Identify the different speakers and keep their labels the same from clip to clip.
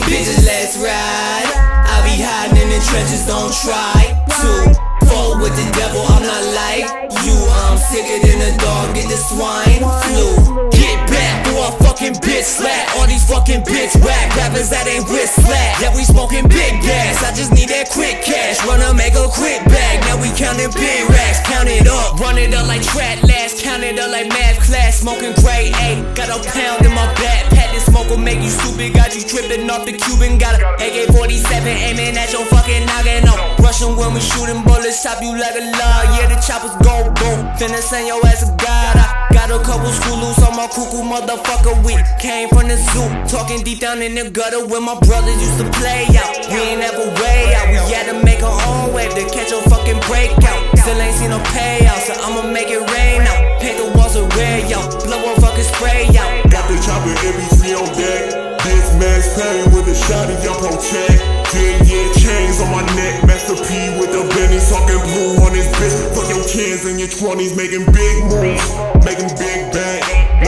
Speaker 1: bitches, let's ride. I be hiding in the trenches, don't try to fuck with the devil, I'm not like you. I'm sicker than a dog, get the swine flu. Get back for a fucking bitch slap. All these fucking bitch whack rappers that ain't wrist slap. Yeah, we smoking big gas, I just need that quick cash. Wanna make a quick bag, now we counting big racks. Count it up, run it up like track last. Count it up like math class, smoking grade A. Got a pound in my backpack, this smoke will make you stupid. Got you tripping off the Cuban, got a AK-47 aiming at your fucking noggin. Rushing when we shooting bullets, chop you like a log. Yeah, the choppers go boom, finna send your ass a god. I got a couple screw loose on my cuckoo motherfucker. We came from the zoo, talking deep down in the gutter where my brothers used to play out. We ain't never way out, we had to make our own wave to catch a fucking breakout. Still ain't seen no payout, so I'ma make it rain out. Paint the walls of red, yo, blow a fucking spray out.
Speaker 2: Got the chopper MC on deck. This man's pain with a shot of your protect. 10-year chains on my neck. Master P with the Benny talking blue on his bitch. Fuck your kids and your 20s making big moves, making big bang.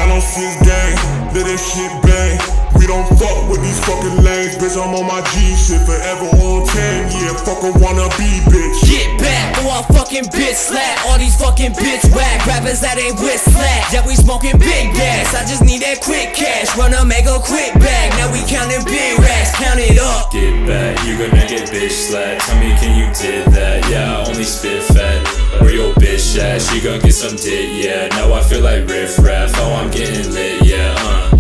Speaker 2: 906 gang, let that shit bang. We don't fuck with these fucking lanes, bitch. I'm on my G shit forever on 10. Yeah, fuck a wannabe bitch.
Speaker 1: Get back or a fucking bitch slap. All these fucking bitch whack rappers that ain't with slap. Yeah, we smoking big gas, I just need that quick cash. Wanna make a quick bag, now we counting big racks. Count it up.
Speaker 3: Get back, you gonna get bitch slapped. Tell me, can you did that? Yeah, I only spit fat. Where your bitch at? She gon' get some dick, yeah. Now I feel like riff raff. Oh, I'm getting lit, yeah.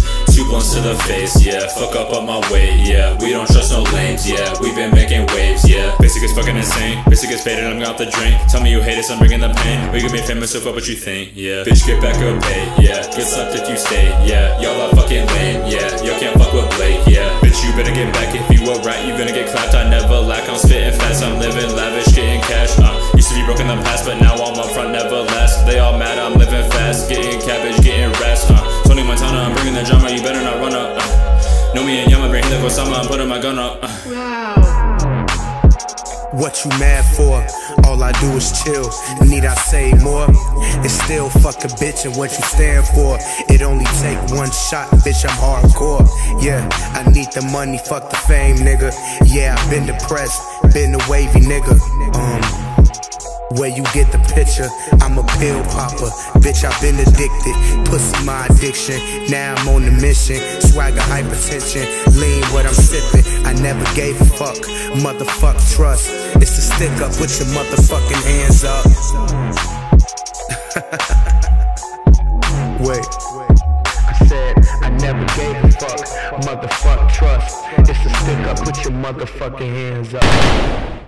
Speaker 3: 2 blunts to the face, yeah. Fuck up my weight, yeah. We don't trust no lames, yeah. We been making waves, yeah. Basic is fucking insane. Basic is faded, I'm out the drink. Tell me you hate us, I'm bringing the pain. We can be famous, so fuck what you think, yeah. Bitch, get back up, pay, yeah. Get sucked if you stay, yeah. Y'all are fucking lame, yeah. Y'all can't fuck with Blake, yeah. Bitch, you better get back. If you a rat, you gonna get clapped. I never lack, I'm spitting fast. I'm living lavish, getting cash, Used to be broke in the past, but now I'm up front, never last. They all mad, I'm living fast. Getting cabbage, getting rats, Tony Montana, I'm bringing the drama, you better not run up. Know me and Yama, bring the Osama, I'm putting my gun up.
Speaker 4: What you mad for? All I do is chill. Need I say more? It's still fuck a bitch and what you stand for. It only take one shot, bitch, I'm hardcore. Yeah, I need the money, fuck the fame, nigga. Yeah, I've been depressed, been a wavy nigga. Where you get the picture, I'm a pill popper. Bitch, I've been addicted, pussy my addiction. Now I'm on the mission, swagger hypertension. Lean what I'm sipping, I never gave a fuck. Motherfuck trust, it's a stick up, put your motherfucking hands up. Wait, I said I never gave a fuck. Motherfuck trust, it's a stick up, put your motherfucking hands up.